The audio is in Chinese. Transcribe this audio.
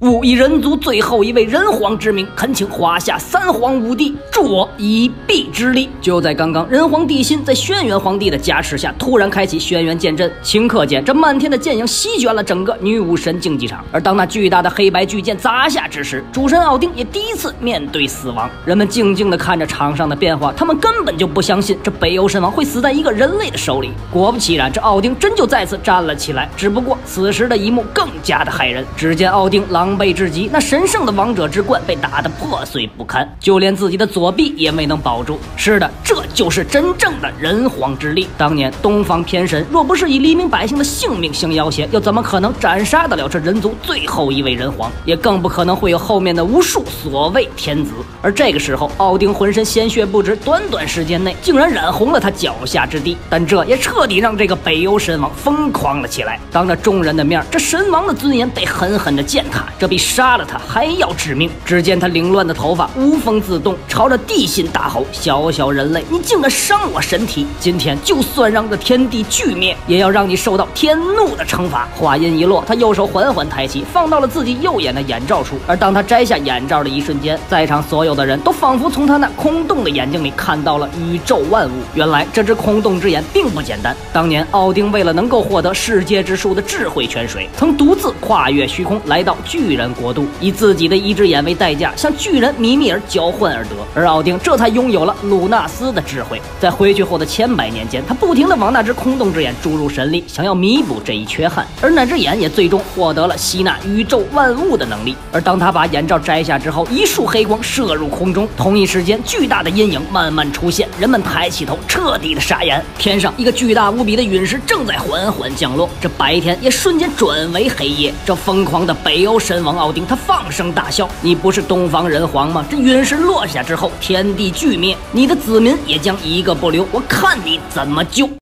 吾以人族最后一位人皇之名，恳请华夏三皇五帝助我以臂之力。就在刚刚，人皇地心在轩辕皇帝的加持下，突然开启轩辕剑阵，顷刻间，这漫天的剑影席卷了整个女武神竞技场。而当那巨大的黑白巨剑砸下之时，主神奥丁也第一次面对死亡。人们静静地看着场上的变化，他们根本就不相信这北欧神王会死在一个人类的手里。果不其然，这奥丁真就再次站了起来。只不过此时的一幕更加的骇人，只见奥丁狼狈至极，那神圣的王者之冠被打得破碎不堪，就连自己的左臂也没能保住。是的，这就是真正的人皇之力。当年东方偏神若不是以黎民百姓的性命相要挟，又怎么可能斩杀得了这人族最后一位人皇？也更不可能会有后面的无数所谓天子。而这个时候，奥丁浑身鲜血不止，短短时间内竟然染红了他脚下之地。但这也彻底让这个北欧神王疯狂了起来。当着众人的面，这神王的尊严被狠狠地践踏，这比杀了他还要致命。只见他凌乱的头发无风自动，朝着地心大吼：小小人类，你竟敢伤我身体！今天就算让这天地俱灭，也要让你受到天怒的惩罚。话音一落，他右手缓缓抬起，放到了自己右眼的眼罩处。而当他摘下眼罩的一瞬间，在场所有的人都仿佛从他那空洞的眼睛里看到了宇宙万物。原来这只空洞之眼并不简单。当年奥丁为了能够获得世界之树的智慧泉水，曾独自跨越虚空来到巨人国度，以自己的一只眼为代价，向巨人米米尔交换而得。而奥丁这才拥有了鲁纳斯的智慧。在回去后的千百年间，他不停地往那只空洞之眼注入神力，想要弥补这一缺憾。而那只眼也最终获得了吸纳宇宙万物的能力。而当他把眼罩摘下之后，一束黑光射入空中，同一时间，巨大的阴影慢慢出现，人们抬起头，彻底的傻眼。天上一个巨大无比的陨石正在缓缓降落，这白天也瞬间转为黑夜。这疯狂的北欧神王奥丁，他放声大笑：你不是东方人皇吗？这陨石落下之后，天地俱灭，你的子民也将一个不留，我看你怎么救！